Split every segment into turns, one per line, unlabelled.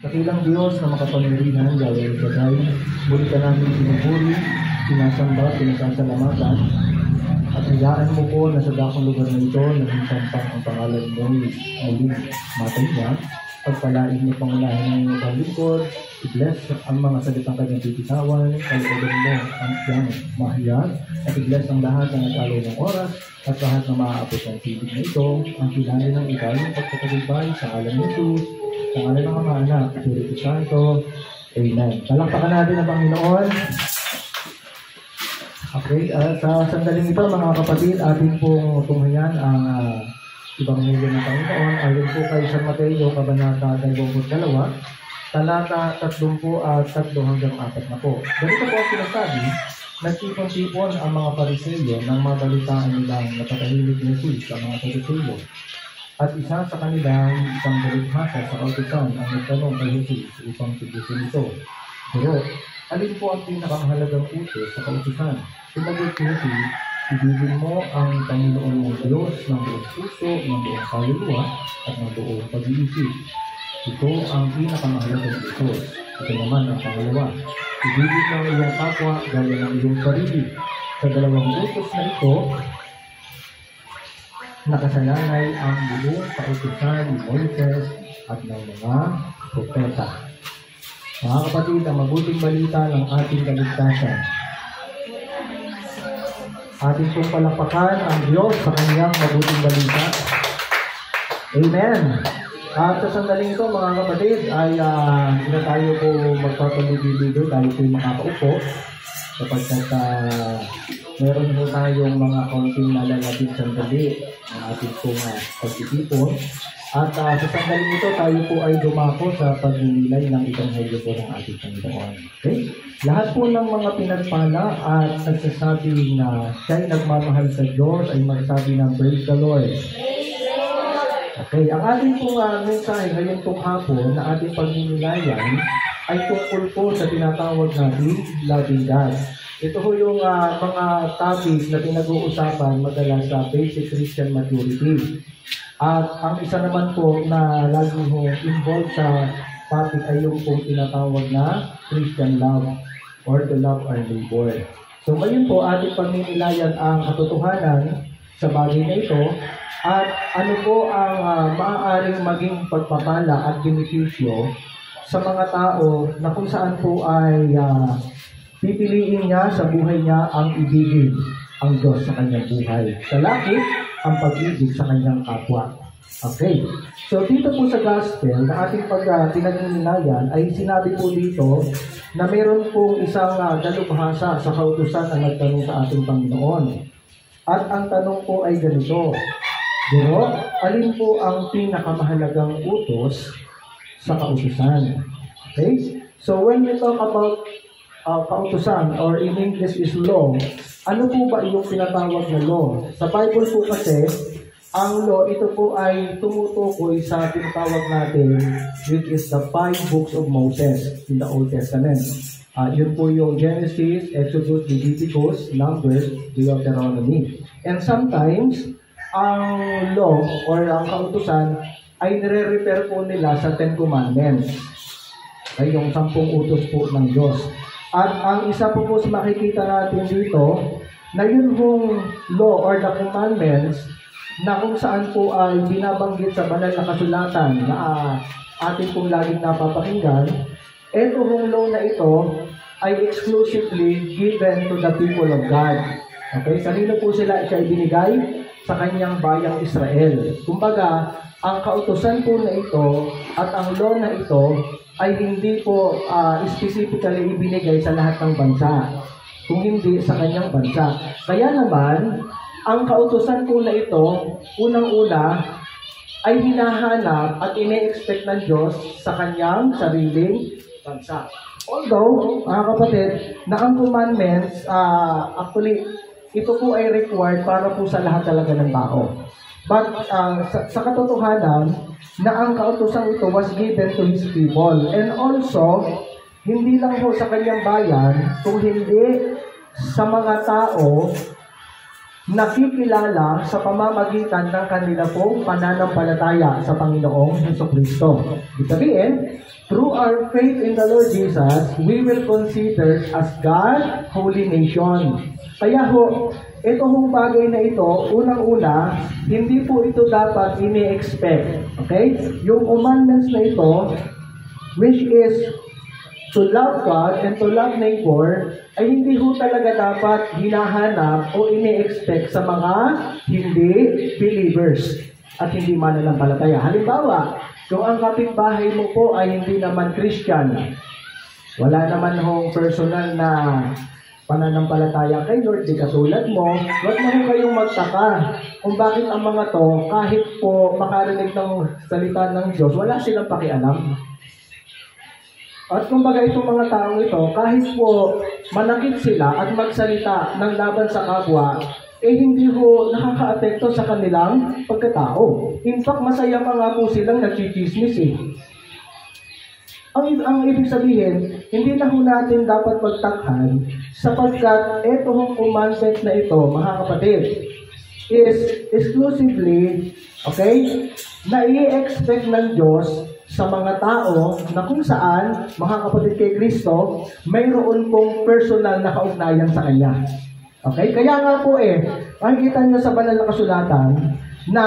Dakilang Diyos na makapangyarihan, Yahweh El Shaddai, muli ka namin pinupuri, sinasamba, pinasasalamatan, at hayaan mo po na sa dakong lugar na ito, naging sampang ang pangalan mo, muling matanya, pagpalain mo pangunahin ng ibang lingkod, i-bless ang mga salitang kanyang tipitawan, kalooban mo ang siyang mahiyag, at i-bless ang lahat ng nag-alay ng oras, at lahat ng maaabot ng tibig na ito, ang kilala ng iba, yung pagkakagubay sa alam ni Jesus, sa alam ng mga anak, Espiritu Santo, Amen. Palakpakan natin ang Panginoon. Okay, sa sandaling ito mga kapatid, ating pong tunghayan ang Ebanghelyo ng Panginoon. Ayon po kay San Mateo, Kabanata 22, talata 30 hanggang 4 na po. Ganito po ang sinasabi, nagtipon-tipon ang mga Pariseyo nang mabalitaan nilang napatahilig ni Jesus ang mga Pariseyo. At isa sa kanilang isang dalubhasa sa kautusan ang nagtanong kay Jesus upang tubusin ito. Pero, alin po ang pinakamahalagang utos sa kautusan? Sumagot si Jesus, ibigin mo ang Panginoon mong Diyos ng buong puso, ng buong kaluluwa, at ng buong pag-iisip. Ito ang pinakamahalagang utos. Ito naman ang pangalawa. Ibigin mo ang iyong kapwa gaya ng iyong sarili. Sa dalawang utos na ito, nakasalalay ang buong kautusan ni Moises at ng mga propeta. Mga kapatid, ang mabuting balita ng ating kaligtasan. Ating pong palakpakan ang Diyos sa kanyang mabuting balita. Amen. At sa sandaling ito, mga kapatid, ay hindi tayo po magpapaligiligay, tayo po makakaupo kapag meron po tayong mga konting nalalabing sandali ng ating pong pagtitipon. At sa sandaling ito, tayo po ay dumako sa pagninilay ng Ebanghelyo po ng ating Panginoon. Okay? Lahat po ng mga pinagpala at nagsasabi na siya'y nagmamahal sa Diyos ay magsabi ng Praise the Lord. Okay, ang ating pong mensahe ngayon pong hapon na ating pagninilayan ay tungkol po sa tinatawag na Loving God. Ito po yung mga topics na pinag-uusapan madalas sa basic Christian maturity. At ang isa naman po na lagi ho involved sa topic ay yung pong tinatawag na Christian love or to love our neighbor. So ngayon po ating pagninilayan ang katotohanan sa bagay na ito at ano po ang maaaring maging pagpapala at benepisyo sa mga tao na kung saan po ay pipiliin niya sa buhay niya ang ibigin ang Diyos sa kanyang buhay. Sa langit, ang pag-ibig sa kanyang kapwa. Okay. So dito po sa gospel na ating pinagninilayan ay sinabi po dito na meron pong isang dalubhasa sa kautusan na nagtanong sa ating Panginoon. At ang tanong po ay ganito, Pero, alin po ang pinakamahalagang utos sa kautusan? Okay? So when we talk about kautusan or in English is law, ano po ba yung pinatawag na law? Sa Bible po kasi, ang law, ito po ay tumutukoy sa tinatawag natin, which is the 5 books of Moses in the Old Testament. Yun po yung Genesis, Exodus, Leviticus, Numbers, Deuteronomy. And sometimes, ang law or ang kautusan ay nire-refer po nila sa 10 Commandments. Ay yung 10 utos po ng Diyos. At ang isa po sa makikita natin dito, na yun pong law or the commandments na kung saan po ay binabanggit sa banal na kasulatan na atin pong laging napapakinggan, eto pong law na ito ay exclusively given to the people of God. Okay? Kanino po sila siya ibinigay? Sa kanyang bayang Israel. Kumbaga, ang kautusan po na ito at ang law na ito ay hindi po specifically ibinigay sa lahat ng bansa, kung hindi sa kanyang bansa. Kaya naman, ang kautusan po na ito, unang-una, ay hinahanap at ine-expect ng Diyos sa kanyang sariling bansa. Although, mga kapatid, na ang commandments, actually, ito po ay required para po sa lahat talaga ng tao. But sa katotohanan, na ang kautusan ito was given to His people. And also, hindi lang po sa kanyang bayan, kung hindi sa mga tao nakikilala sa pamamagitan ng kanila pong pananampalataya sa Panginoong Jesucristo. Ibig sabihin, through our faith in the Lord Jesus, we will consider as God, holy nation. Kaya ho, ito hong bagay na ito, unang-una, hindi po ito dapat ini-expect. Okay? Yung commandments na ito, which is to love God and to love neighbor, ay hindi ho talaga dapat hinahanap o ini-expect sa mga hindi believers at hindi mananampalataya. Halimbawa, kung ang kapitbahay mo po ay hindi naman Christian, wala naman hong personal na pananampalataya kay Lord, di katulad mo, wag na ho kayong magtaka kung bakit ang mga to, kahit po makarinig ng salita ng Diyos, wala silang pakialam. At kumbaga itong mga taong ito, kahit po manakit sila at magsalita ng laban sa kapwa, hindi ho nakaka-apekto sa kanilang pagkatao. In fact, masaya pa nga po silang nagchichismis eh. Ang ibig sabihin, hindi na ho natin dapat pagtakhan sapagkat ito hong commandment na ito, mga kapatid, is exclusively, okay, na i-expect ng Diyos sa mga tao na kung saan, mga kapatid kay Kristo, mayroon pong personal na kaugnayan sa Kanya. Okay? Kaya nga po makikita nyo sa banal na kasulatan na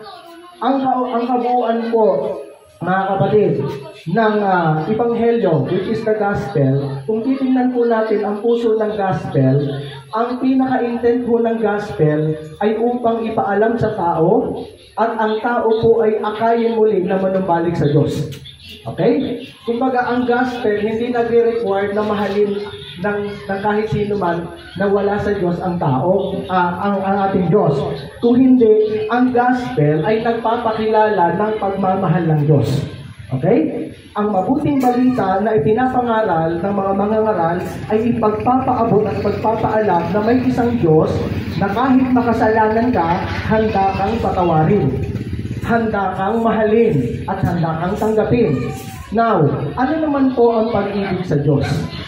ang kabuuan po, mga kapatid, ng Ebanghelyo, which is the Gospel, kung titingnan po natin ang puso ng Gospel, ang pinaka-intent po ng Gospel ay upang ipaalam sa tao at ang tao po ay akayin muli na manumbalik sa Diyos. Okay? Kumbaga, ang Gospel hindi nagre-require na mahalin ng kahit sino man na wala sa Diyos ang tao, ang ating Diyos. Kung hindi, ang Gospel ay nagpapakilala ng pagmamahal ng Diyos. Okay? Ang mabuting balita na ipinapangaral ng mga mangangaral ay ipagpapaabot at pagpapaalam na may isang Diyos na kahit makasalanan ka, handa kang patawarin, handa kang mahalin, at handa kang tanggapin. Now, ano naman po ang pag-ibig sa Diyos?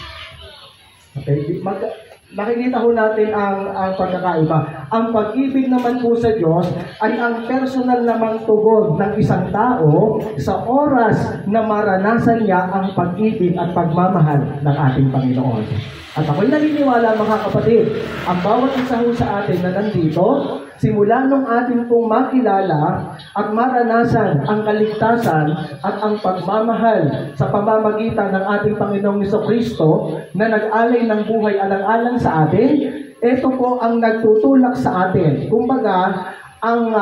Okay? Makikita ho natin ang pagkakaiba. Ang pag-ibig naman po sa Diyos ay ang personal namang tugon ng isang tao sa oras na maranasan niya ang pag-ibig at pagmamahal ng ating Panginoon. At ako'y naniniwala, mga kapatid, ang bawat isa ho sa atin na nandito, simula nung ating pong makilala at maranasan ang kaligtasan at ang pagmamahal sa pamamagitan ng ating Panginoong Jesucristo na nag-alay ng buhay alang-alang sa atin, ito po ang nagtutulak sa atin. Kumbaga, ang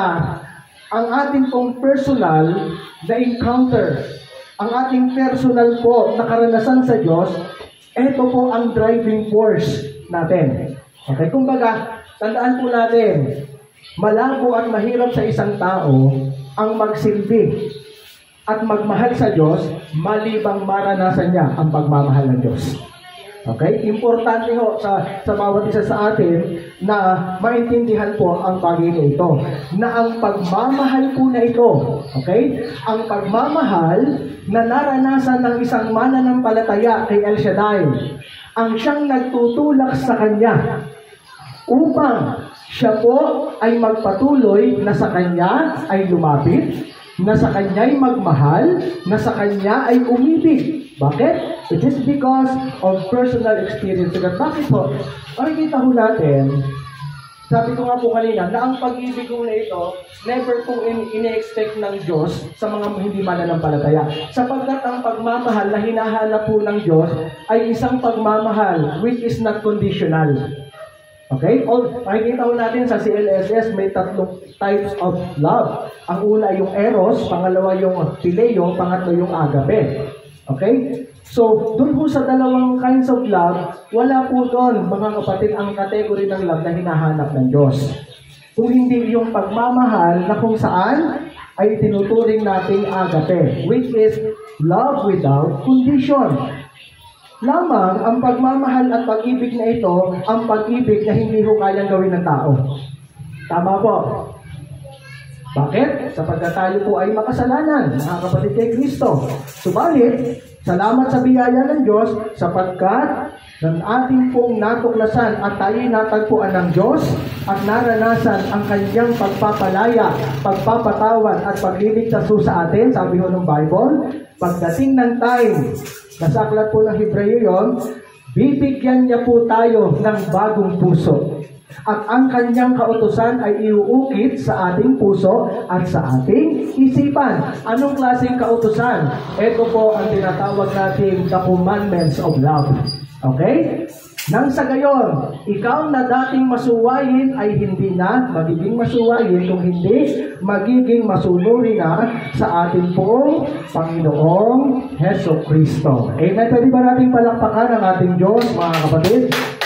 ating pong personal na encounter, ang ating personal po na karanasan sa Diyos, ito po ang driving force natin. Okay, kumbaga, tandaan po natin, malabo at mahirap sa isang tao ang magsilbi at magmahal sa Diyos malibang maranasan niya ang pagmamahal ng Diyos. Okay? Importante ho sa bawat isa sa atin na maintindihan po ang bagay na ito. Na ang pagmamahal po na ito, okay? Ang pagmamahal na naranasan ng isang mananampalataya kay El Shaddai, ang siyang nagtutulak sa kanya upang siya po ay magpatuloy na sa kanya ay lumapit, na sa kanya ay magmahal, na sa kanya ay umibig. Bakit? It is because of personal experience. Bakit po? Makikita ho natin, sabi ko nga po kanina, na ang pag-ibig ko na ito, never pong ine-expect ng Diyos sa mga hindi mananampalataya. Sapagkat ang pagmamahal na hinahanap po ng Diyos ay isang pagmamahal which is not conditional. Okay? Makikita ko natin sa CLSS, may 3 types of love. Ang una yung eros, pangalawa yung phileo, pangatlo yung agape. Okay? So, dun po sa dalawang kinds of love, wala po doon, mga kapatid, ang category ng love na hinahanap ng Diyos. Kung hindi yung pagmamahal na kung saan ay tinuturing nating agape, which is love without condition. Lamang ang pagmamahal at pag-ibig na ito, ang pag-ibig na hindi ho kayang gawin ng tao. Tama po. Bakit? Sapagkat tayo po ay makasalanan, mga kapatid kay Kristo. Subalit, salamat sa biyaya ng Diyos sapagkat ng ating pong natuklasan at tayo'y natagpuan ng Diyos at naranasan ang kanyang pagpapalaya, pagpapatawad at pagliligtas sa atin, sabi ho ng Bible, pagdating ng time, nasa aklat po ng Hebreo yon, bibigyan niya po tayo ng bagong puso. At ang kanyang kautusan ay iuukit sa ating puso at sa ating isipan. Anong klaseng kautusan? Ito po ang tinatawag natin the commandments of love. Okay? Nang sa gayon, ikaw na dating masuwayin ay hindi na magiging masuwayin, kung hindi magiging masunuri na sa ating pong Panginoong Heso Kristo. Amen? Pwede ba natin palakpakan ang ating Diyos, mga kapatid?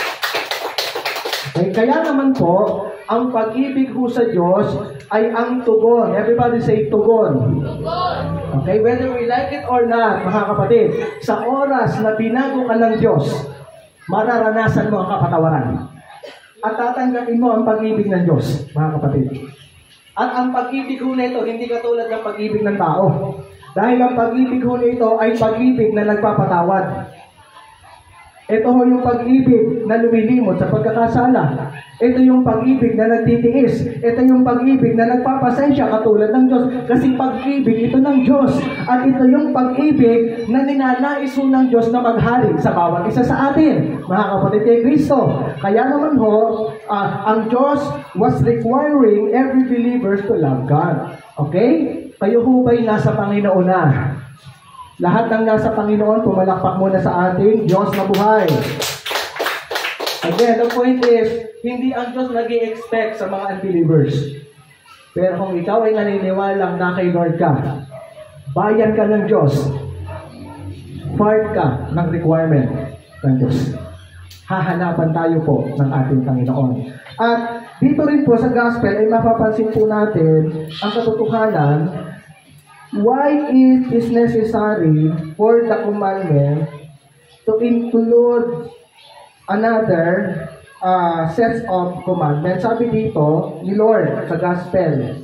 Okay, kaya naman po, ang pag-ibig ho sa Diyos ay ang tugon. Everybody say tugon. Okay, whether we like it or not, mga kapatid, sa oras na binago ka ng Diyos, mararanasan mo ang kapatawaran. At tatanggapin mo ang pag-ibig ng Diyos, mga kapatid. At ang pag-ibig ho nito, hindi katulad ng pag-ibig ng tao. Dahil ang pag-ibig ho nito ay pag-ibig na nagpapatawad. Ito ho yung pag-ibig na lumilimot sa pagkakasala. Ito yung pag-ibig na nagtitiis. Ito yung pag-ibig na nagpapasensya katulad ng Diyos. Kasi pag-ibig ito ng Diyos. At ito yung pag-ibig na ninanais ho ng Diyos na maghari sa bawat isa sa atin, mga kapatid kay Kristo. Kaya naman ho, ang Diyos was requiring every believer to love God. Okay? Kayo ho ba'y nasa Panginoon na? Lahat ng nasa Panginoon, pumalakpak muna sa ating Diyos na buhay. Again, the point is, hindi ang Diyos nag-i-expect sa mga unbelievers. Pero kung ikaw ay naniniwalang na kay Lord ka, bayan ka ng Diyos, part ka ng requirement ng Diyos. Hahanapan tayo po ng ating Panginoon. At dito rin po sa gospel ay mapapansin po natin ang katotohanan. Why it is necessary for the commandment to include another sets of commandments? Sabi dito ni Lord sa Gospel.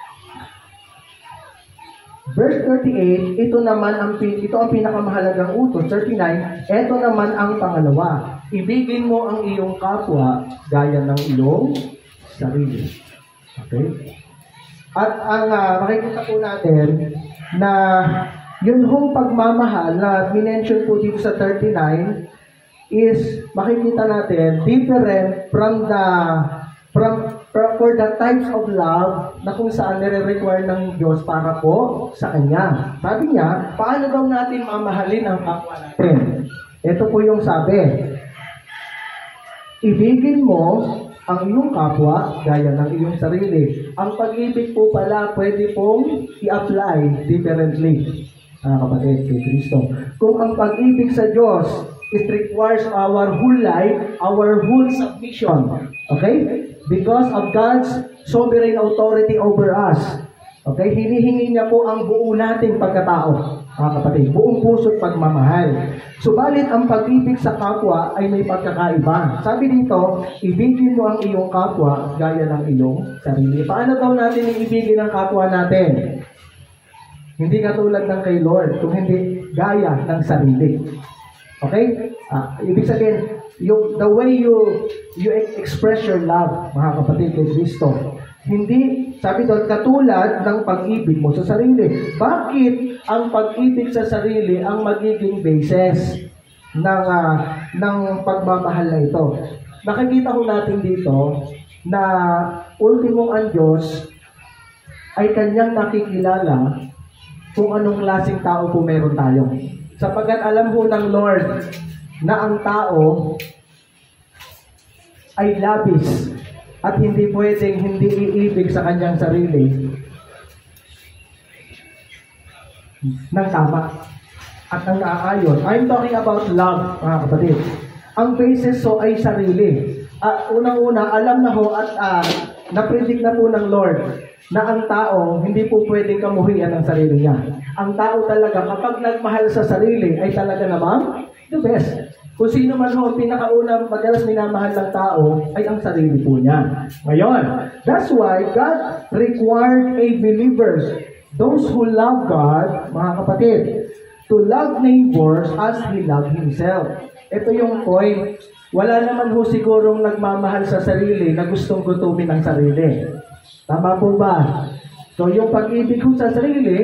Verse 38, ito ang pinakamahalagang utos. 39, ito naman ang pangalawa. Ibigin mo ang iyong kapwa gaya ng iyong sarili. Okay? At ang makikita po natin na yun hong pagmamahal na minention po dito sa 39 is makikita natin different from for the types of love na kung saan nire-require ng Diyos para po sa Kanya. Sabi niya, paano daw natin mamahalin ang kapwa natin? Ito po yung sabi, ibigin mo ang iyong kapwa gaya ng iyong sarili. Ang pag-ibig po pala pwede pong i-apply differently. Kapatid, kay Kristo. Kung ang pag-ibig sa Diyos, it requires our whole life, our whole submission. Okay? Because of God's sovereign authority over us. Okay? Hinihingi niya po ang buo nating pagkatao. Kapatid, buong puso't pagmamahal. Subalit ang pag-ibig sa kapwa ay may pagkakaiba. Sabi dito, ibigin mo ang iyong kapwa gaya ng iyong sarili. Paano daw natin iibigin ang kapwa natin? Hindi katulad ng kay Lord, kung hindi gaya ng sarili. Okay? Ibig sabihin, the way you express your love, mga kapatid, kay Kristo, hindi, sabi doon, katulad ng pag-ibig mo sa sarili. Bakit ang pag-ibig sa sarili ang magiging basis ng pagmamahal na ito? Nakikita ko natin dito na ultimong ang Diyos ay Kanyang nakikilala kung anong klaseng tao po meron tayo. Sapagkat alam po ng Lord na ang tao ay labis at hindi pwedeng hindi iibig sa kanyang sarili ng tama at ng naaayon. I'm talking about love, mga kapatid. Ang basis so ay sarili. Unang-una, alam na ho at na-predict na po ng Lord na ang tao hindi po pwedeng kamuhian ng sarili niya. Ang tao talaga, kapag nagmahal sa sarili, ay talaga namang the best. Kung sino man ho ang pinakaunang madalas minamahal ng tao, ay ang sarili po niya. Ngayon, that's why God required a believers, those who love God, mga kapatid, to love neighbors as He loved Himself. Ito yung point. Wala naman ho sigurong nagmamahal sa sarili na gustong gutumin ang sarili. Tama po ba? So yung pag-ibig ho sa sarili,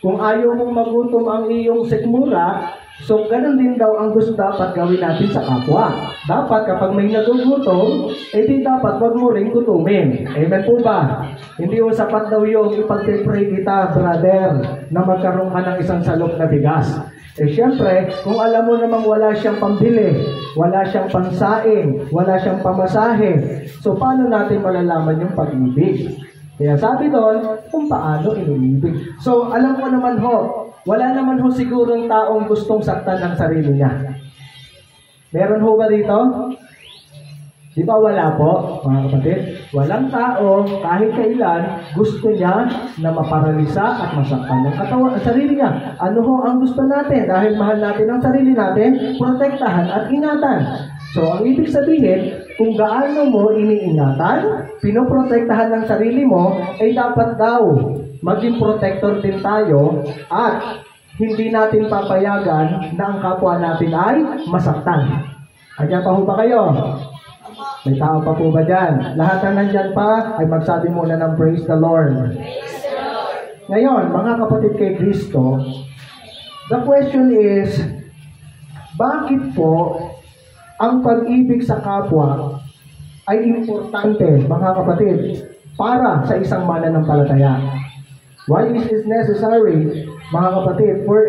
Kung ayaw mong magutom ang iyong sikmura, so ganun din daw ang gusto dapat gawin natin sa kapwa. Dapat kapag may nagugutom, di dapat wag mo rin gutumin. Amen po ba? Hindi yung sapat daw yung ipag-pray kita, brother, na magkaroon ka ng isang salok na bigas. Siyempre, kung alam mo namang wala siyang pambili, wala siyang pansaing, wala siyang pamasahe, so paano natin malalaman yung pag-ibig? Kaya sabi doon, kung paano inibig. So, alam ko naman ho, wala naman ho sigurong taong gustong saktan ng sarili niya. Meron ho ba dito? Di ba wala po, mga kapatid? Walang tao, kahit kailan, gusto niya na maparalisa at masaktan ng katawan, sarili niya. Ano ho ang gusto natin? Dahil mahal natin ang sarili natin, protektahan at ingatan. So, ang ibig sabihin, kung gaano mo iniingatan, pinoprotektahan ng sarili mo, ay dapat daw maging protector din tayo at hindi natin papayagan na ang kapwa natin ay masaktan. Kanya pa ho ba kayo? May tao pa po ba dyan? Lahat na nandyan pa ay magsabi muna ng praise the Lord. Ngayon, mga kapatid kay Kristo, the question is, bakit po ang pag-ibig sa kapwa ay importante, mga kapatid, para sa isang mananampalataya? Why is it necessary, mga kapatid, for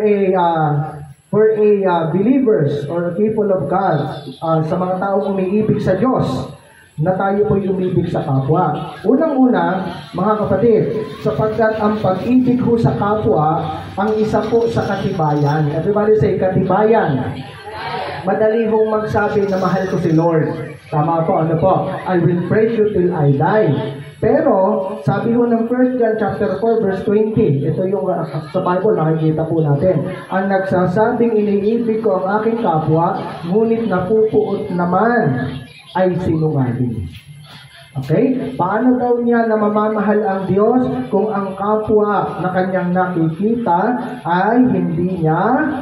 believers or people of God, sa mga taong umiibig sa Diyos, na tayo po umibig sa kapwa? Unang-una, mga kapatid, sapagkat ang pag-ibig ho sa kapwa, ang isa po sa katibayan. Everybody say, katibayan. Madali hong magsabi na mahal ko si Lord. Tama po, ano po? I will praise you till I die. Pero, sabi ho ng 1 John chapter 4 verse 20, ito yung sa Bible, nakikita po natin. Ang nagsasabing iniibig ko ang aking kapwa, ngunit napupuot naman ay sinungaling. Okay? Paano daw niya namamahal ang Diyos kung ang kapwa na kanyang nakikita ay hindi niya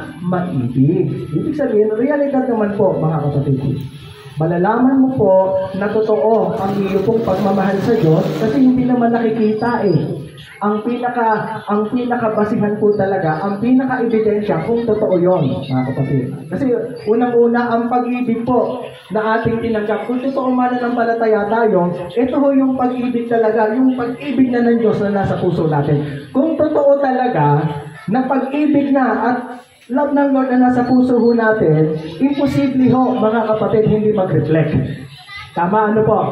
maibig? Ibig sabihin, realidad naman po, mga kapatid. Malalaman mo po na totoo ang iyo pong pagmamahal sa Diyos kasi hindi naman nakikita eh. Ang pinakabasihan po talaga, ang pinaka-ebidensya kung totoo yon, mga kapatid. Kasi unang-una, ang pag-ibig po na ating tinanggap, kung totoo mananampalataya tayo, ito ho yung pag-ibig talaga, yung pag-ibig na ng Diyos na nasa puso natin. Kung totoo talaga na pag-ibig na at love ng Lord na nasa puso ho natin, imposible ho, mga kapatid, hindi mag-reflect. Tama, ano po?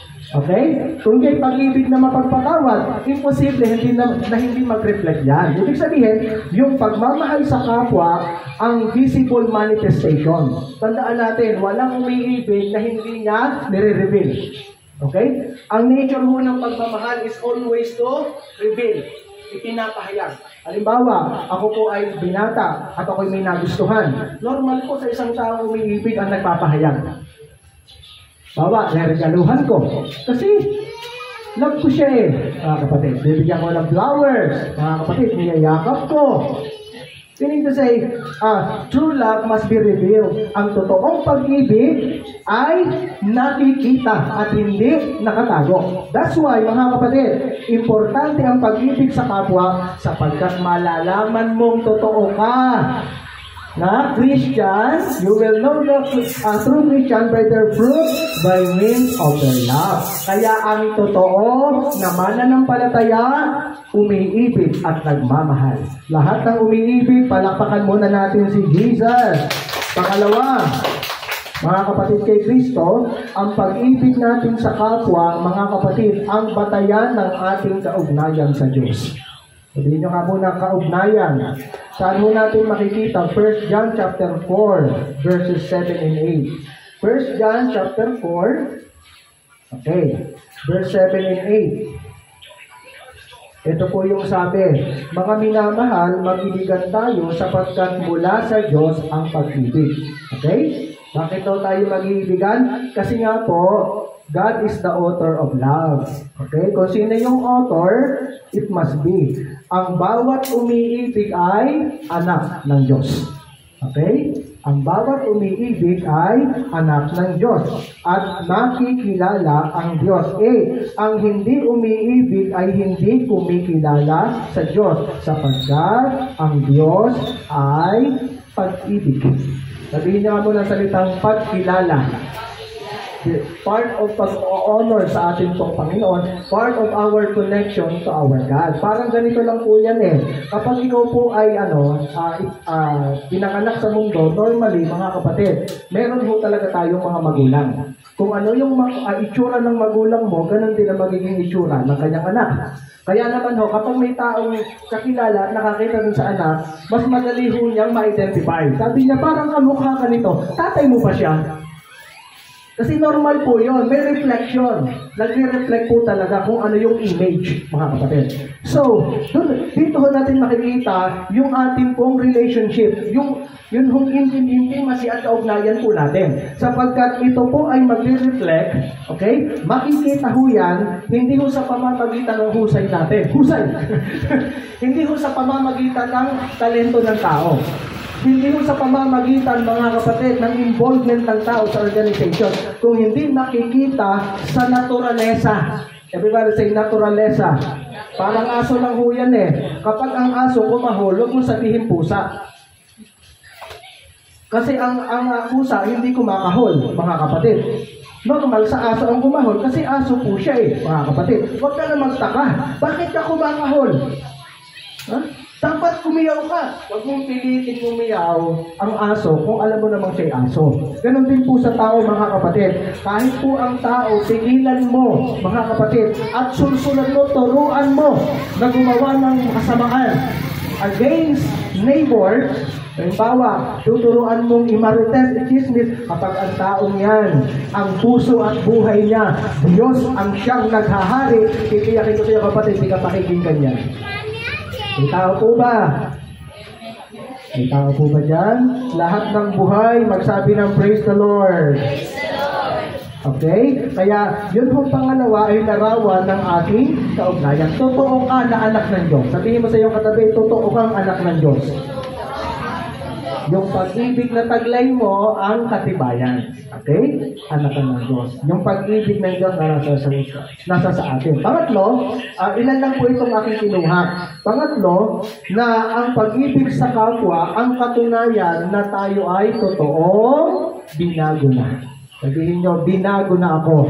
Okay? Kung may pag-ibig na mapagpatawad, imposible hindi mag-reflect yan. Ibig sabihin, yung pagmamahal sa kapwa, ang visible manifestation. Tandaan natin, walang umiibig na hindi niya nire-reveal. Okay? Ang nature ho ng pagmamahal is always to reveal. Ipinapahayag. Halimbawa, ako po ay binata at ako'y may nagustuhan. Normal po sa isang taong umiibig ang nagpapahayag. Bawa, naregaluhan ko. Kasi, love ko siya eh. Mga kapatid, bibigyan ko ng flowers. Mga kapatid, niyayakap ko. Meaning to say, true love must be revealed. Ang totoong pag-ibig ay nakikita at hindi nakatago. That's why, mga kapatid, importante ang pag-ibig sa kapwa sapagkat malalaman mong totoo ka na Christian, you will know the true Christian by their fruit by means of their love. Kaya ang totoo na mananampalataya, umiibig at nagmamahal. Lahat ng umiibig, palakpakan muna natin si Jesus. Pangalawa, mga kapatid kay Kristo, ang pag-ibig natin sa kapwa, mga kapatid, ang batayan ng ating kaugnayan sa Diyos. Sabihin nyo nga muna kaugnayan. Saan mo natin makikita? 1 John chapter 4, verses 7 and 8. 1 John chapter 4, okay, verse 7 and 8. Ito po yung sabi, mga minamahal, mag-ibigan tayo sapagkat mula sa Diyos ang pag-ibig. Okay? Bakit daw tayo mag-iibigan? Kasi nga po, God is the author of love. Okay? Kung sino yung author, it must be. Ang bawat umiibig ay anak ng Diyos. Okay? Ang bawat umiibig ay anak ng Diyos at makikilala ang Diyos. Ang hindi umiibig ay hindi kumikilala sa Diyos sapagkat ang Diyos ay pag-ibig. Sabihin niyo mo ng salitang pagkilala. Part of pag-honor sa ating pong Panginoon, part of our connection to our God. Parang ganito lang po yan eh. Kapag ikaw po ay pinanganak sa mundo, normally mga kapatid, meron po talaga tayong mga magulang. Kung ano yung itsura ng magulang mo, ganun din ang magiging itsura ng kanyang anak. Kaya naman ho, kapag may taong kakilala at nakakita dun sa anak, mas madali ho niyang ma-identify. Sabi niya, parang kamukha ka nito. Tatay mo ba siya? Kasi normal po yun, may reflection. Nagre-reflect po talaga kung ano yung image, mga kapatid. So, dito natin makikita yung ating pong relationship, yung intim-intim at kaugnayan po natin. Sapagkat ito po ay magre-reflect, okay? Makikita ho yan, hindi ho sa pamamagitan ng husay natin. Husay! Hindi ho sa pamamagitan ng talento ng tao. Hindi mo sa pamamagitan, mga kapatid, ng involvement ng tao sa organization, kung hindi nakikita sa naturalesa. Everybody say naturalesa. Parang aso lang ho yan eh. Kapag ang aso kumahol, huwag mo sabihin pusa. Kasi ang pusa hindi kumakahol, mga kapatid. Normal sa aso ang kumahol kasi aso po siya eh, mga kapatid. Huwag ka na magtaka. Bakit ka kumakahol? Dapat kumiyaw ka. Huwag mong pilitin kumiyaw ang aso kung alam mo namang siya'y aso. Ganon din po sa tao, mga kapatid. Kahit po ang tao, pigilan mo, mga kapatid, at sulsulan mo, turuan mo na gumawa ng kasamaan against neighbor. Halimbawa, tuturuan mong imarites, ichismis, kapag ang taong yan, ang puso at buhay niya, Diyos ang siyang naghahari, titiyakin ko sa iyo, kapatid, hindi ka pakikinggan yan. May tao po ba? May tao po ba dyan? Lahat ng buhay, magsabi ng praise the Lord. Praise the Lord. Okay? Kaya, yun pong pangalawa ay larawan ng ating kaugnayan. Totoo ka na anak ng Diyos. Sabihin mo sa iyong katabi, totoo kang anak ng Diyos. Yung pag-ibig na taglay mo, ang katibayan. Okay? Anak ng Diyos. Yung pag-ibig ng Diyos na nasa sa atin. Pangatlo, ilan lang po itong aking kinuha. Pangatlo, na ang pag-ibig sa kapwa, ang katunayan na tayo ay totoong binago na. Sabihin nyo, binago na ako.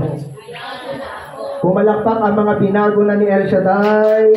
Pumalakpak ang mga binago na ni El Shaddai.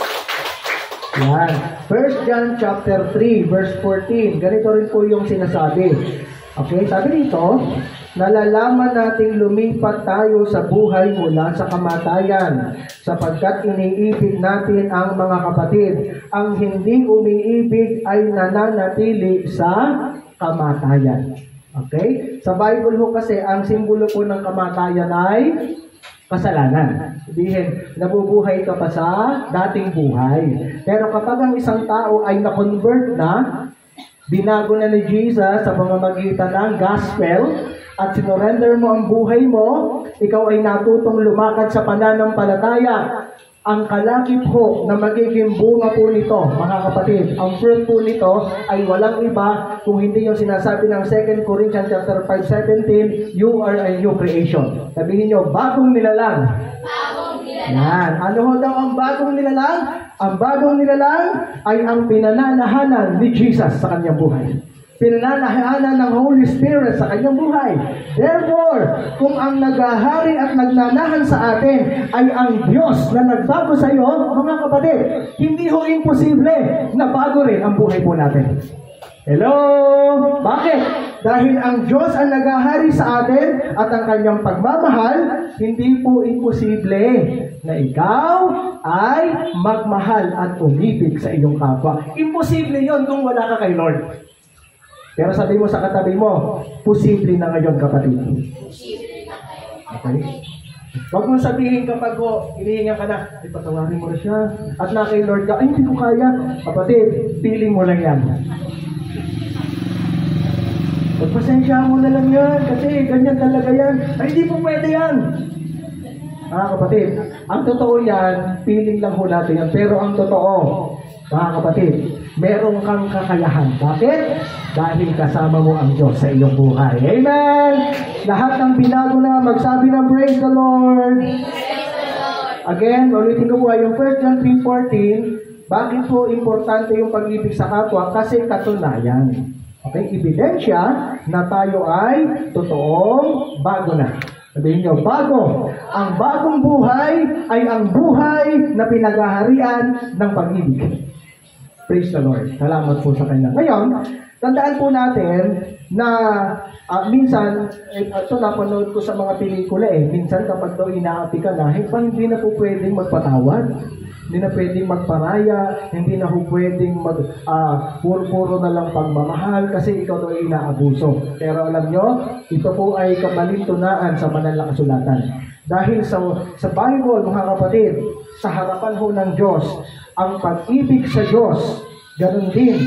Yan. 1 John chapter 3, verse 14. Ganito rin po yung sinasabi. Okay, sabi dito, nalalaman nating lumipat tayo sa buhay mula sa kamatayan, sapagkat iniibig natin ang mga kapatid. Ang hindi umiibig ay nananatili sa kamatayan. Okay? Sa Bible ho kasi, ang simbolo po ng kamatayan ay kasalanan. Sabihin, nabubuhay ka pa sa dating buhay. Pero kapag ang isang tao ay na-convert na, binago na ni Jesus sa pamamagitan ng gospel, at sinurrender mo ang buhay mo, ikaw ay natutong lumakad sa pananampalataya. Ang kalakip ho na magiging bunga po nito, mga kapatid, ang fruit po nito ay walang iba kung hindi yung sinasabi ng 2 Corinthians chapter 5:17, you are a new creation. Sabihin nyo, bagong nilalang. Bagong nilalang. Yan. Ano ho daw ang bagong nilalang? Ang bagong nilalang ay ang pinananahanan ni Jesus sa kanyang buhay. Pinananahanan ng Holy Spirit sa kanyang buhay. Therefore, kung ang naghahari at nagnanahan sa atin ay ang Diyos na nagbago sa iyo, mga kapatid, hindi ho imposible na bago rin ang buhay po natin. Hello? Bakit? Dahil ang Diyos ang naghahari sa atin at ang kanyang pagmamahal, hindi po imposible na ikaw ay magmahal at umibig sa iyong kapwa. Imposible yon kung wala ka kay Lord. Pero sabi mo sa katabi mo, posible na ngayon, kapatid. Okay? Huwag mong sabihin kapag hinihingan ka na, patawarin mo na siya. At na kay Lord ka, ay hindi ko kaya. Kapatid, feeling mo lang yan. Pagpasensya mo na lang yan, kasi ganyan talaga yan. Ay, hindi po pwede yan. Kapatid, ang totoo yan, feeling lang ho natin yan. Pero ang totoo, mga kapatid, meron kang kakayahan. Bakit? dahil kasama mo ang Diyos sa iyong buhay. Amen! Lahat ng binago na, magsabi na, praise the Lord! Again, ulitin ko po yung 1 John 3:14, bakit po importante yung pag-ibig sa kapwa? Kasi katunayan. Okay, ebidensya na tayo ay totoong bago na. Sabihin nyo, bago. Ang bagong buhay ay ang buhay na pinagaharian ng pag-ibig. Praise the Lord. Salamat po sa Kanya. Ngayon, tandaan po natin na minsan, ito napanood ko sa mga pelikula minsan kapag daw inaapi ka na, hindi na po pwedeng magpatawad. Hindi na pwedeng magparaya, hindi na po pwedeng puro-puro na lang pagmamahal kasi ikaw daw ay inaabuso. Pero alam nyo, ito po ay kamalintunaan sa banal na kasulatan. Dahil sa Bible, mga kapatid, sa harapan ho ng Diyos, ang pag-ibig sa Diyos, ganun din,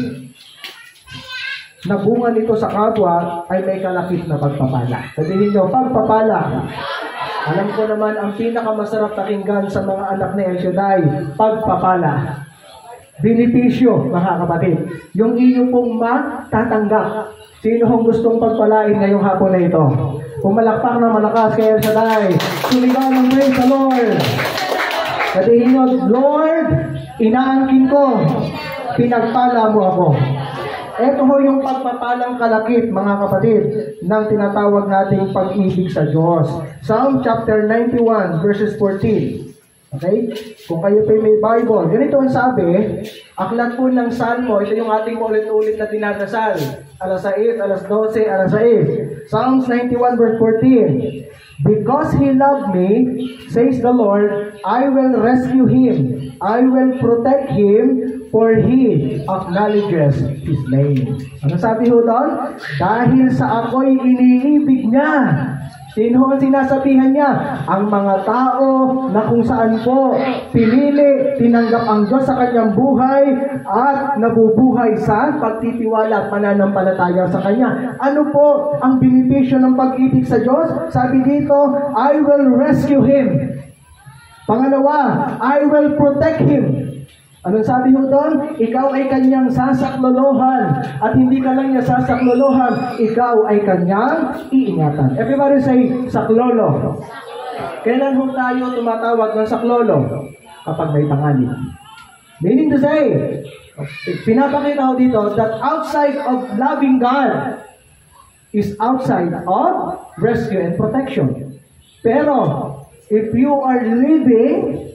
na bunga nito sa kapwa ay may kalakip na pagpapala. Sabihin nyo, pagpapala. Alam ko naman, ang pinakamasarap pakinggan sa mga anak ni El Shaddai, pagpapala. Benepisyo, mga kapatid. Yung iyo pong matatanggap. Sino hong gustong pagpalain ngayong hapon na ito? Pumalakpak na malakas kay El Shaddai. Sumigaw ng praise the Lord. Sabihin nyo, Lord, inaangkin ko. Pinagpala mo ako. Ito ho yung pagpapalang kalakip, mga kapatid, ng tinatawag nating pag-ibig sa Diyos. Psalm chapter 91, verses 14. Okay? Kung kayo pa may Bible, ganito ang sabi, aklat po ng Salmo, ito yung ating ulit-ulit na dinadasal. Alas 6, alas 12, alas 6. Psalms 91, verse 14. Because He loved me, says the Lord, I will rescue Him. I will protect Him, for He acknowledges His name. Ano sabi ho doon? Dahil sa ako'y iniibig niya. Sino ang sinasabihan niya? Ang mga tao na kung saan po pinili, tinanggap ang Diyos sa kanyang buhay at nabubuhay sa pagtitiwala at pananampalataya sa Kanya. Ano po ang benepisyo ng pag-ibig sa Diyos? Sabi dito, I will rescue Him. Pangalawa, I will protect Him. Anong sabi mo doon? Ikaw ay kanyang sasaklolohan. At hindi ka lang niya sasaklolohan, ikaw ay kanyang iingatan. Everybody say, saklolo. Kailan ho tayo tumatawag ng saklolo? Kapag may panganib. Meaning to say, pinapakita ko dito that outside of loving God is outside of rescue and protection. Pero, if you are living,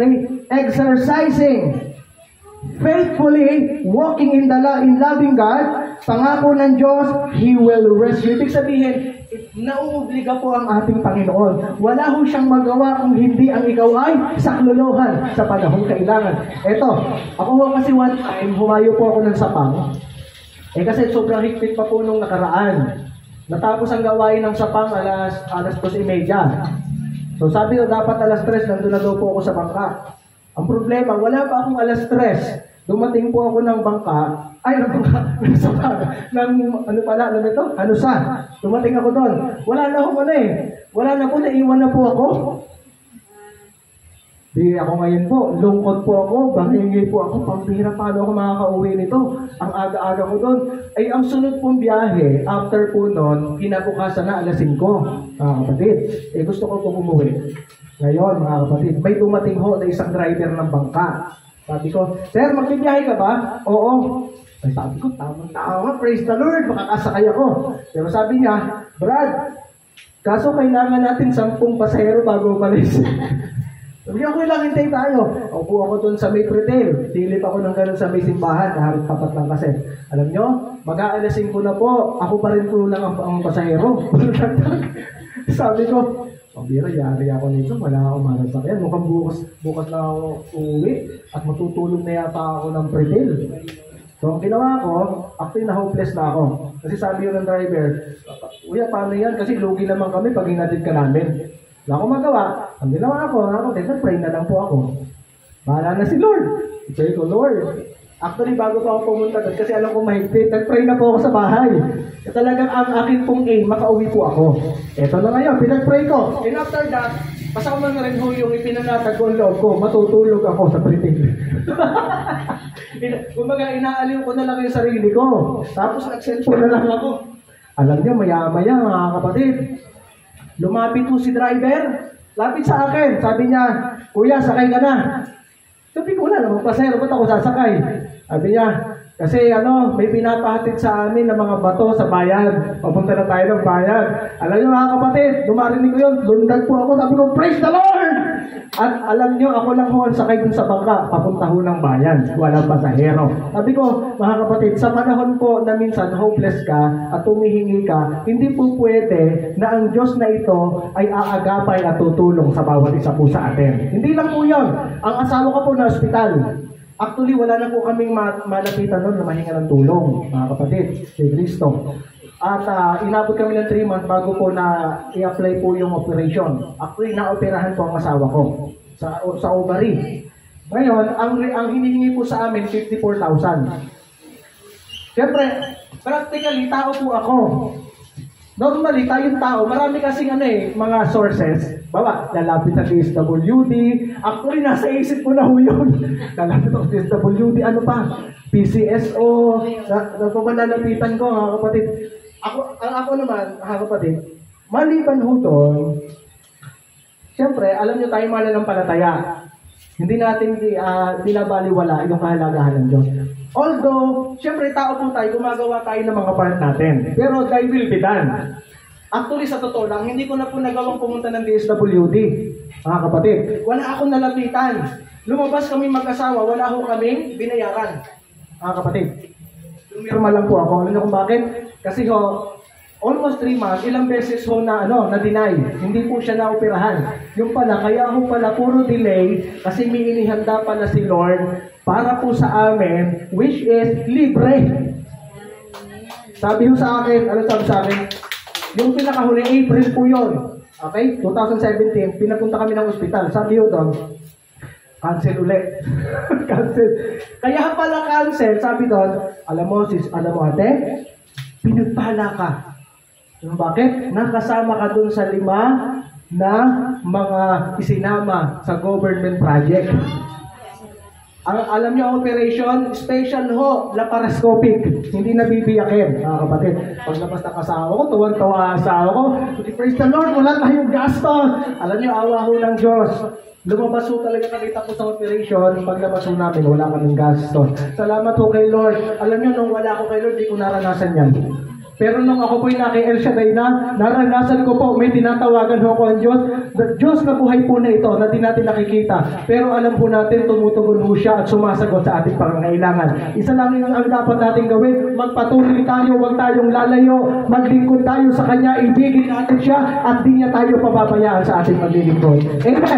exercising, faithfully walking in loving God, pangako ng Diyos, He will rescue. Ibig sabihin, nauobliga po ang ating Panginoon. Wala ho siyang magawa kung hindi ang ikaw ay saklolohan sa panahong kailangan. Eto, ako ho kasi one time, humayo po ako ng sapang. Kasi sobrang higpit pa po nung nakaraan. Natapos ang gawain ng sapang alas 2:30. So sabi ko, dapat alas 3, nandun na daw po ako sa bangka. Ang problema, wala pa akong alas 3. Dumating po ako ng bangka, Hanusa. Dumating ako doon. Wala na akong Wala na po, naiwan na po ako. Di ako ngayon po, lungkot po ako, bangingay po ako, pampira paano ako makakauwi nito. Ang aga-aga ko doon. Ay, ang sunod pong biyahe, after po noon, kinabukasan na alas 5, mga kapatid. Gusto ko pong umuwi. Ngayon, mga kapatid, may dumating ho na isang driver ng bangka. Sabi ko, Sir, magbibiyahe ka ba? Oo. Ay, sabi ko, tamang-tama, praise the Lord, makakasakay ako. Pero sabi niya, Brad, kaso kailangan natin 10 pasahero bago umalis. Sabi niya, okay lang, hintay tayo. Upo ako doon sa may retail. Silip ako ng ganun sa may simbahan, harap tapat lang kasi. Alam niyo, mag-aalasin ko na po, ako pa rin po lang ang pasahero. Sabi ko, pabira, yari ako nito, wala akong manasakyan. Mukhang bukas na ako uuwi at matutulog na yata ako ng retail. So, ang ginawa ko, actually na-hopeless na ako. Kasi sabi yun ng driver, Kuya, paano yan? Kasi lugi naman kami pag hinatid ka namin. Wala akong magawa. Ang ginawa ko, nag-pray na lang po ako. Bahala na si Lord. Pray ko, Lord. Actually, bago pa ako pumunta doon, kasi alam ko mahigpit, nag-pray na po ako sa bahay. At talagang ang akin pong aim, makauwi po ako. Eto na ngayon, pinag-pray ko. And after that, pasama na rin ho yung ipinanatag ko ang loob ko, matutulog ako sa preting. Kumbaga, inaaliw ko na lang yung sarili ko. Tapos nag-cellphone na lang ako. Alam niyo, maya-maya mga kapatid, lumapit po si driver, lapit sa akin. Sabi niya, "Kuya, sakay ka na." Sabi ko, "Wala namang pasahero, ba't ako sasakay?" Sabi niya, "Kasi may pinapahatid sa amin ng mga bato sa bayan. Papunta na tayo ng bayan." Alam niyo mga kapatid, dumarinig ko yun, lundag po ako, sabi ko, "Praise the Lord!" At alam niyo, ako lang ho ang sakay dun sa bangka, papunta ho ng bayan, walang pasahero. Sabi ko, mga kapatid, sa panahon po na minsan hopeless ka at tumihingi ka, hindi po pwede na ang Diyos na ito ay aagapay at tutulong sa bawat isa po sa atin. Hindi lang po yun. Ang asawa ko po na ospital. Actually, wala na po kaming malapitan noon na mahinga ng tulong, mga kapatid, si Cristo. At inabot kami ng 3 months bago po na i-apply po yung operation. Actually, naoperahan po ang asawa ko sa ovary. Ngayon, ang hinihingi po sa amin, 54,000. Siyempre, practically, tao po ako. Normally, tayong tao, marami kasing mga sources. Bawa, lalapit sa DSWD. Actually, nasa isip ko na ho yun. Lalapit sa DSWD, ano pa? PCSO. Ano ba lalapitan ko, mga kapatid? Ako naman, mga kapatid, maliban ho doon, siyempre, alam nyo tayo mananampalataya. Hindi natin binabaliwala yung kahalagahan ng Diyos. Although, siyempre, tao po tayo, gumagawa tayo ng mga part natin. Pero, thy will be done. Actually, sa totoo lang, hindi ko na po nagawang pumunta ng DSWD, mga kapatid. Wala akong nalapitan. Lumabas kami mag-asawa, wala ho kaming binayaran, mga kapatid. Lumirma lang po ako. Alam niyo kung bakit? Kasi almost 3 months, ilang beses na-deny. Hindi po siya naoperahan. Yung pala, kaya pala puro delay kasi may inihanda pala si Lord para po sa amin, which is libre. Sabi sa akin, ano sabi sa akin? Yung pinakahuli, April po yun. Okay? 2017, pinapunta kami ng ospital. Sabi doon, cancel ulit. Cancel. Kaya pala cancel, sabi doon, alam mo ate, pinagpala ka. Bakit? Nakasama ka dun sa 5 na mga isinama sa government project. Alam niyo ang operation, special ho, laparoscopic. Hindi nabibiyakin, mga kapatid. Pag labas ng asawa ko, tuwang-tawa ang asawa ko. Praise the Lord, wala tayong gastos. Alam niyo, awa ho ng Diyos. Lumabas ho talaga kami tapos sa operation. Pag labas ho namin, wala kaming gastos. Salamat ho kay Lord. Alam niyo, nung wala ako kay Lord, di ko naranasan yan. Pero nung ako po'y naki El Shaddai na, naranasan ko po, may tinatawagan ho ko ang Diyos. Diyos na buhay po na ito, na di natin nakikita. Pero alam po natin, tumutugon ho siya at sumasagot sa ating pangangailangan. Isa lang yung ang dapat natin gawin, magpatuloy tayo, huwag tayong lalayo, maglingkod tayo sa Kanya, ibigin natin siya, at di niya tayo pababayaan sa ating maglilingkod. Amen!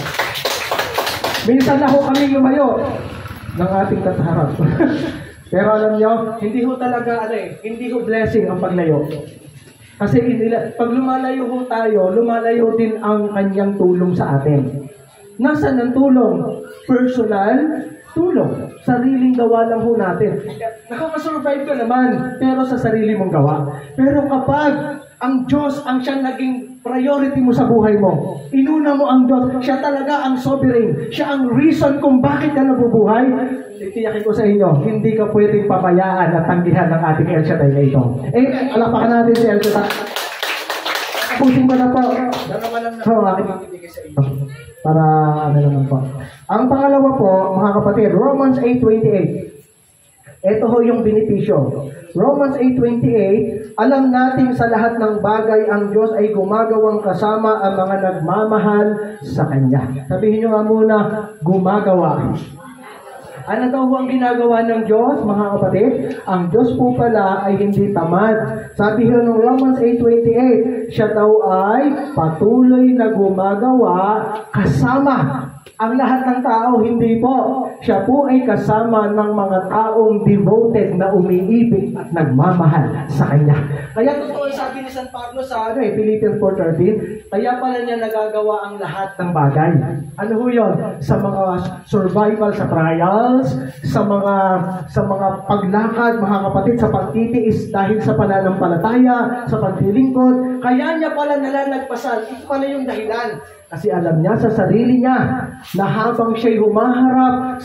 Minsan na ho kami lumayo ng ating kataharap. Pero alam nyo, hindi ho talaga, hindi ho blessing ang paglayo. Kasi pag lumalayo ho tayo, lumalayo din ang kanyang tulong sa atin. Nasaan ang tulong? Personal tulong. Sariling gawa lang ho natin. Nakakasurvive ka naman, pero sa sarili mong gawa. Pero kapag ang Diyos ang siyang naging priority mo sa buhay mo, inuna mo ang Diyos, siya talaga ang sovereign, siya ang reason kung bakit ka nabubuhay, itiyakin ko sa inyo, hindi ka pwedeng pabayaan at tanggihan ng ating El Shaddai na ito. Alapakan natin si El Shaddai. Pusin ko na po. Dalawa lang na aking ibigay sa inyo. Para naman po. Ang pangalawa po, mga kapatid, Romans 8:28. Ito ho yung benepisyo. Romans 8:28, alam natin sa lahat ng bagay ang Diyos ay gumagawang kasama ang mga nagmamahal sa Kanya. Sabihin nyo nga muna, gumagawa. Ano daw ang ginagawa ng Diyos, mga kapatid? Ang Diyos po pala ay hindi tamad. Sabi ng Romans 8:28, siya daw ay patuloy na gumagawa kasama ang lahat ng tao, hindi po. Siya po ay kasama ng mga taong devoted na umiibig at nagmamahal sa Kanya. Kaya totoo sabi ni San Pablo sa Philippians 4:13, kaya pala niya nagagawa ang lahat ng bagay. Ano ho yun? Sa mga survival sa trials, sa mga paglakad, mga kapatid, sa pagtitiis dahil sa pananampalataya, sa paglilingkod, kaya niya pala nalalagpasan. Ito pala yung dahilan. Kasi alam niya sa sarili niya na habang siya'y humaharap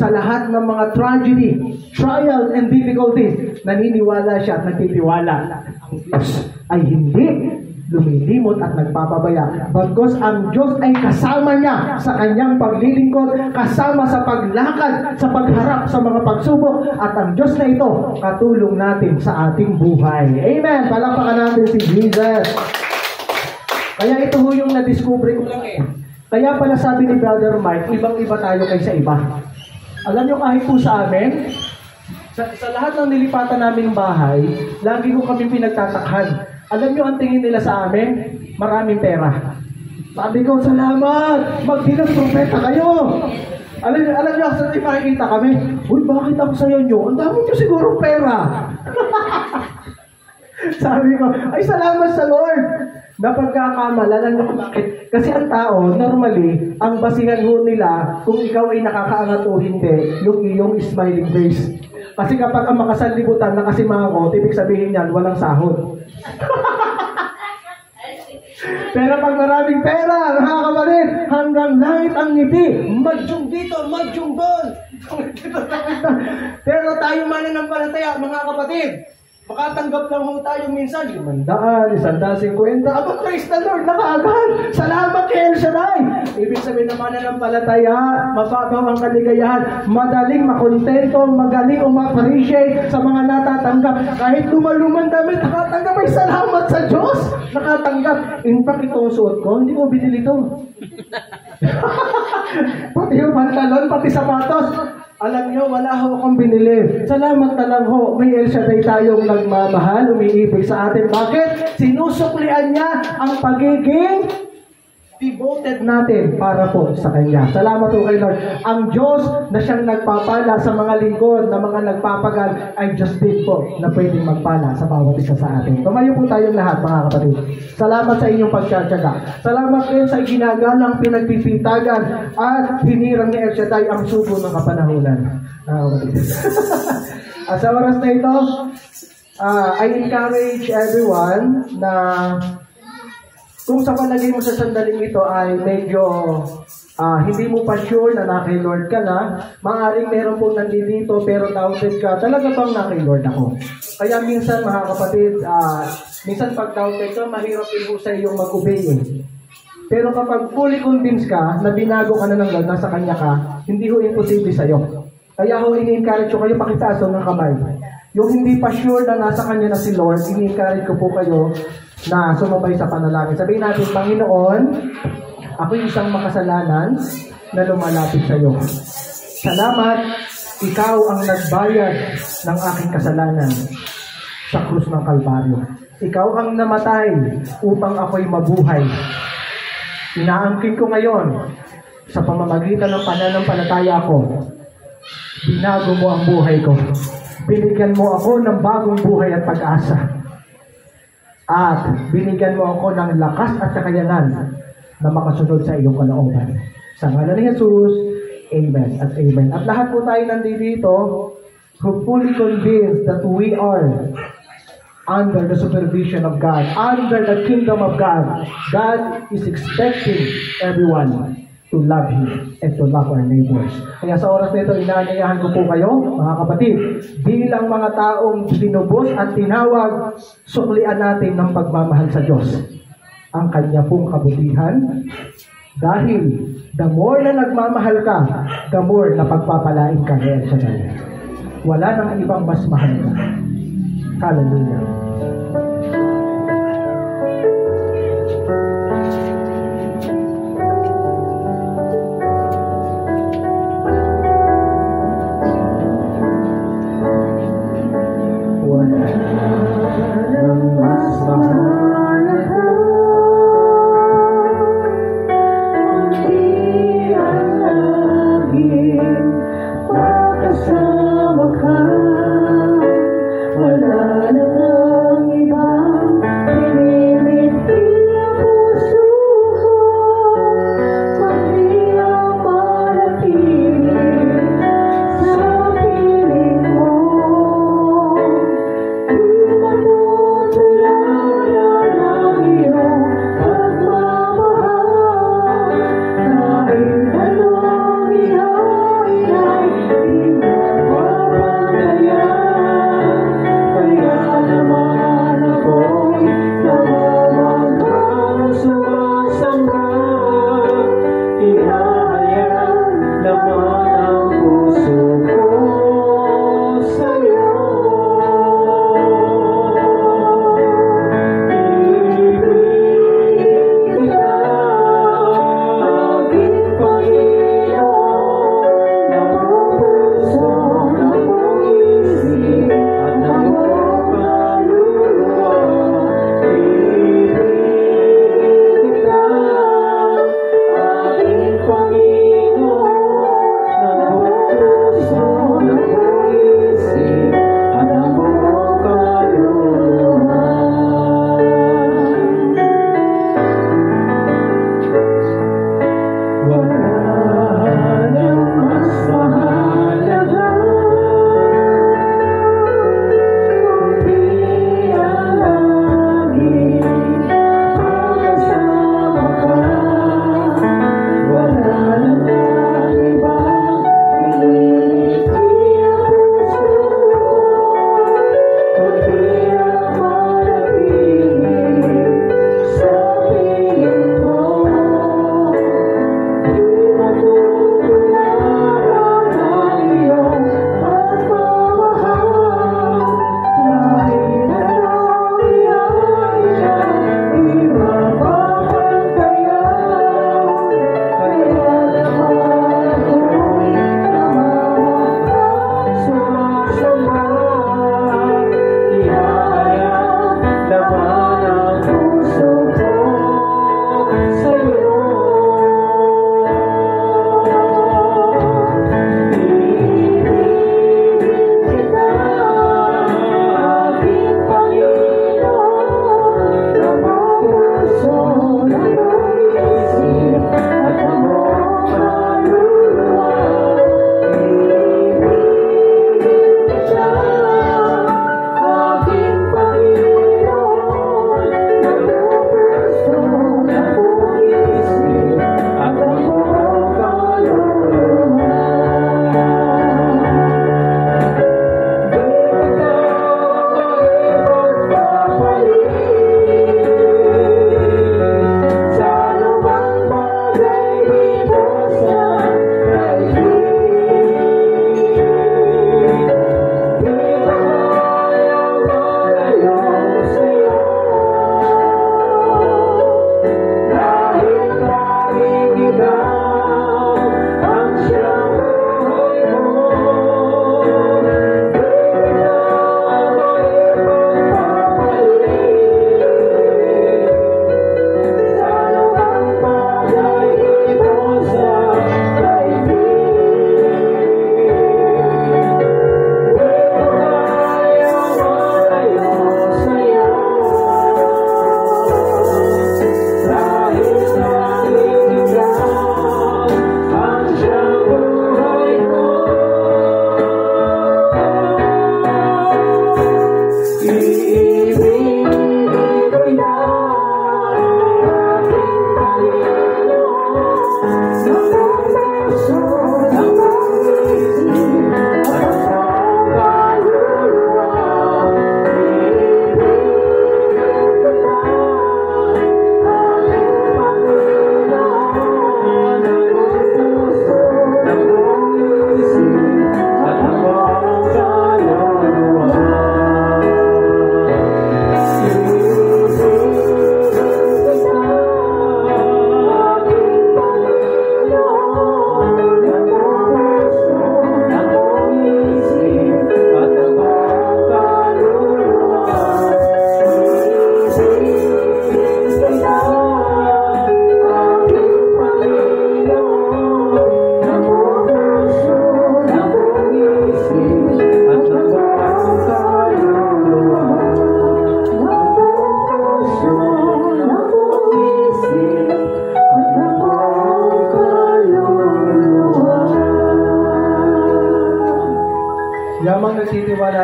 sa lahat ng mga tragedy, trial, and difficulties, naniniwala siya at nagtitiwala. Ang Diyos ay hindi lumilimot at nagpapabaya. Bagkus ang Diyos ay kasama niya sa kanyang paglilingkod, kasama sa paglakad, sa pagharap sa mga pagsubok, at ang Diyos na ito katulong natin sa ating buhay. Amen! Palakpakan natin si Jesus. Kaya ito ho yung na-discover ko lang eh. Kaya pala sabi ni Brother Mike, ibang-iba tayo kaysa iba. Alam niyo kahit po sa amin, sa lahat ng nilipatan naming bahay, lagi ko kami pinagtatakhan. Alam niyo ang tingin nila sa amin? Maraming pera. Sabi ko, salamat! Magdilang propeta kayo! Alam niyo, sa makikita kami, uy, bakit ako sa inyo? Ang dami niyo siguro pera. Sabi ko, ay salamat sa Lord! Napagkakamalalan niyo bakit? Kasi ang tao, normally, ang basihan ho nila, kung ikaw ay nakakaangat o hindi, yung iyong smiling face. Kasi kapag ang makasanlibutan nakasimangot, ibig sabihin yan, walang sahod. Pero pag maraming pera, nakakabalit, hanggang langit ang ngiti, madyong dito, madyong doon. Pero tayo mananampalataya, mga kapatid, makatanggap lang ho tayo minsan, 500, 150, aba, praise the Lord, nakaagad. Salamat kay El Shaddai. Ibig sabihin naman na ng palataya, mababaw ang kaligayahan, madaling makontento, magaling ma-appreciate sa mga natatanggap. Kahit lumaluman damit, nakatanggap, ay salamat sa Diyos. Nakatanggap. In fact, itong suot ko, hindi ko binili ito. Pati yung pantalon, pati sapatos. Alam nyo, wala ho akong binili. Salamat na lang ho. May El Shaddai tayong nagmamahal, umiibig sa atin. Bakit? Sinusuklian niya ang pagiging devoted natin para po sa Kanya. Salamat po kay Lord. Ang Diyos na siyang nagpapala sa mga lingkod, na mga nagpapagal, ay Diyos din po na pwedeng magpala sa bawat isa sa atin. Tumayo po tayong lahat, mga kapatid. Salamat sa inyong pagtsatsaga. Salamat din sa ginagalang pinagpipintagan at hinirang ni El Shaddai ang sugo ng kapanahunan. At sa oras na ito, I encourage everyone na kung sa palagay mo sa sandaling ito ay medyo hindi mo pa sure na na kay Lord ka na, maaaring meron pong nandito pero doubted ka, talaga bang na kay Lord ako? Kaya minsan mga kapatid, minsan pag doubted ka, mahirap ihusay yung mag-obey eh. Pero kapag fully convinced ka na binago ka na ng Lord, nasa Kanya ka, hindi ho imposible sa'yo. Kaya ho ini-encourage ko kayo, pakitaas ng kamay. Yung hindi pa sure na nasa Kanya na si Lord, ini-encourage ko po kayo na sumabay sa panalangin. Sabihin natin, Panginoon, ako'y isang makasalanan na lumalapit sa iyo. Salamat, ikaw ang nagbayad ng aking kasalanan sa krus ng Kalbaryo. Ikaw ang namatay upang ako'y mabuhay. Inaangkin ko ngayon sa pamamagitan ng pananampalataya ko. Binago mo ang buhay ko. Binigyan mo ako ng bagong buhay at pag-asa. At binigyan mo ako ng lakas at kakayanan na makasunod sa iyong kalooban. Sa ngalan ni Jesus, Amen at Amen. At lahat po tayo nandito who fully convinced that we are under the supervision of God, under the kingdom of God. God is expecting everyone to love Him and to love our neighbors. Kaya sa oras na ito, inaanyayahan ko po kayo, mga kapatid, bilang mga taong tinubos at tinawag, suklian natin ng pagmamahal sa Diyos ang Kanya pong kabutihan, dahil the more na nagmamahal ka, the more na pagpapalain ka ngayon sa Kanya. Wala nang ibang mas mahal ka. Hallelujah.
Kasama ka, wala na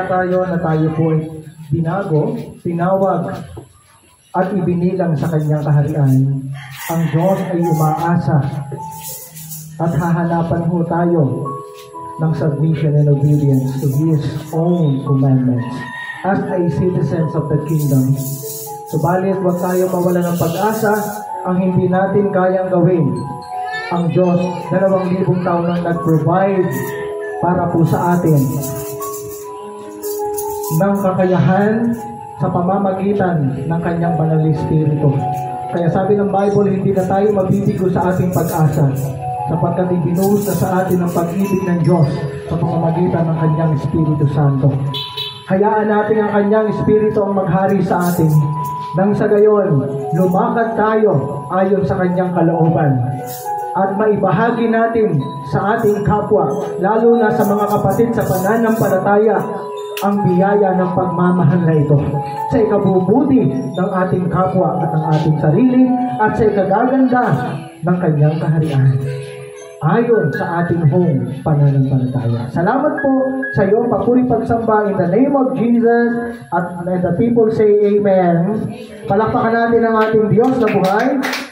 tayo na tayo po ay binago, tinawag, at ibinilang sa kanyang kaharian, ang Diyos ay umaasa at hahanapan ho tayo ng submission and obedience to His own commandments as a citizens of the kingdom. Subalit, huwag tayo mawala ng pag-asa ang hindi natin kayang gawin. Ang Diyos, 2,000 taon nang nag-provide para po sa atin ng kakayahan sa pamamagitan ng kanyang banal na Espiritu. Kaya sabi ng Bible, hindi na tayo mabibigo sa ating pag-asa sapagkat ibinuhos na sa atin ang pag-ibig ng Diyos sa pamamagitan ng kanyang Espiritu Santo. Hayaan natin ang kanyang Espiritu ang maghari sa atin nang sa gayon, lumakad tayo ayon sa kanyang kalooban at maibahagi natin sa ating kapwa, lalo na sa mga kapatid sa pananampalataya, ang biyaya ng pagmamahal na ito sa ikabubuti ng ating kapwa at ng ating sarili at sa ikagaganda ng kanyang kaharian ayon sa ating hong pananampalataya. Salamat po sa iyong papuri pagsamba in the name of Jesus, at the people say Amen. Palakpakan natin ang ating Diyos na buhay.